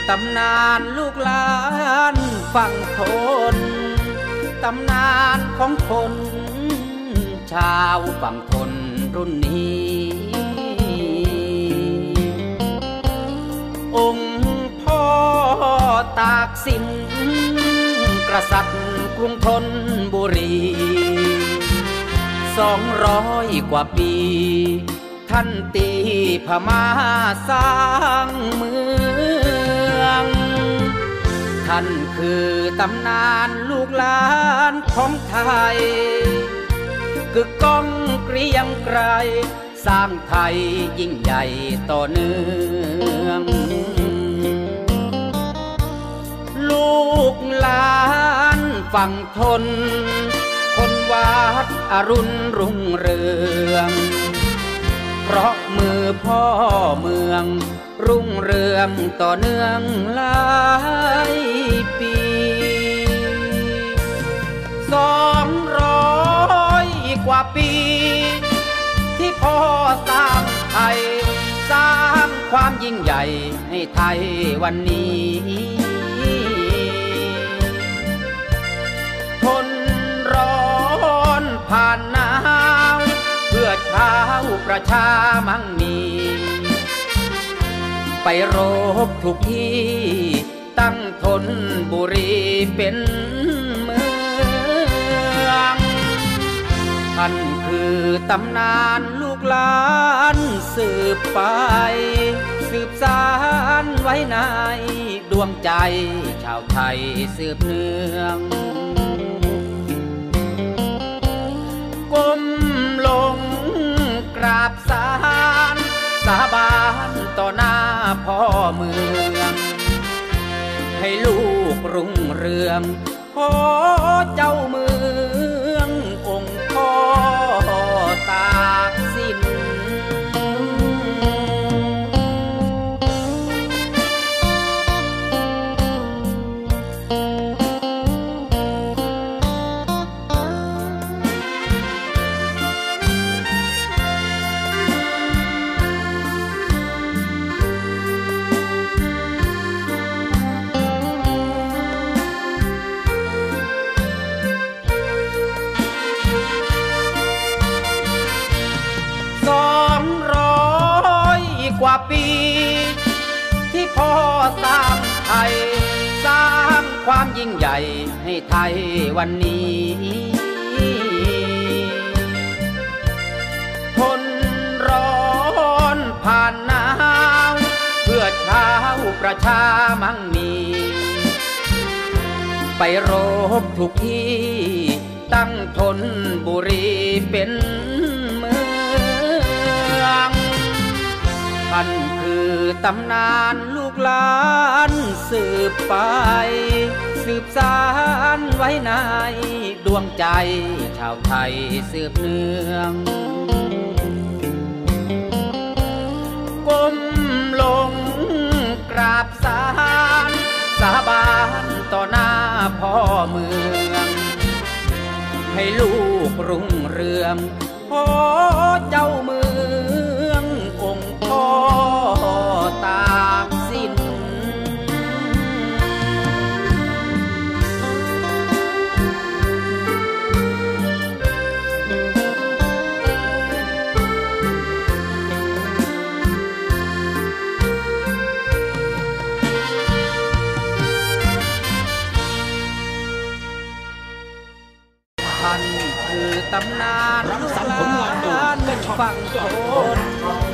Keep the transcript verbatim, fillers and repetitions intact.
ตำนานลูกหลานฝั่งทนตำนานของคนชาวฝั่งทนรุ่นนี้องค์พ่อตากสินกษัตริย์กรุงธนบุรีสองร้อยกว่าปีท่านตีพม่าสร้างเมืองท่านคือตำนานลูกหลานของไทยกึกก้องเกรียงไกรสร้างไทยยิ่งใหญ่ต่อเนื่องลูกหลานฝั่งทนคนวัดอรุณรุ่งเรืองเพราะมือพ่อเมืองรุ่งเรืองต่อเนื่องหลายปีสองร้อยกว่าปีที่พ่อสร้างไทยสร้างความยิ่งใหญ่ให้ไทยวันนี้ทนร้อนผ่านหนาวเพื่อชาวประชามั่งมีไปรบทุกที่ตั้งทนบุรีเป็นเมืองท่านคือตำนานลูกหลานสืบไปสืบสานไว้ในดวงใจชาวไทยสืบเนืองก้มลงกราบศาลสาบานต่อหน้าพ่อเมืองให้ลูกรุ่งเรืองขอเจ้าเมืององค์พ่อตากสินกว่าปีที่พ่อสร้างไทยสร้างความยิ่งใหญ่ให้ไทยวันนี้ทนร้อนผ่านหนาวเพื่อชาวประชามั่งมีไปรบทุกที่ตั้งทนบุรีเป็นเมืองท่านคือตำนานลูกหลานสืบไปสืบสานไว้ในดวงใจชาวไทยสืบเนืองก้มลงกราบศาลสาบานต่อหน้าพ่อเมืองให้ลูกรุ่งเรืองขอเจ้าเมืององค์พ่อตากสินท่านคือตำนานลูกหลานฝั่งทน